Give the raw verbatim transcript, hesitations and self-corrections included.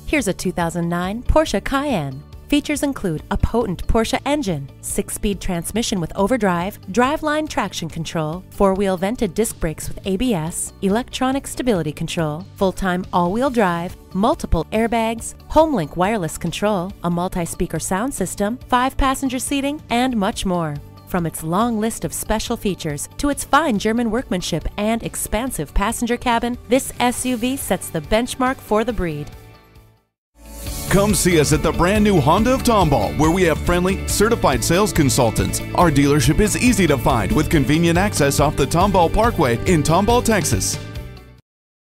Here's a two thousand nine Porsche Cayenne. Features include a potent Porsche engine, six-speed transmission with overdrive, driveline traction control, four-wheel vented disc brakes with A B S, electronic stability control, full-time all-wheel drive, multiple airbags, HomeLink wireless control, a multi-speaker sound system, five-passenger seating, and much more. From its long list of special features to its fine German workmanship and expansive passenger cabin, this S U V sets the benchmark for the breed. Come see us at the brand new Honda of Tomball, where we have friendly, certified sales consultants. Our dealership is easy to find with convenient access off the Tomball Parkway in Tomball, Texas.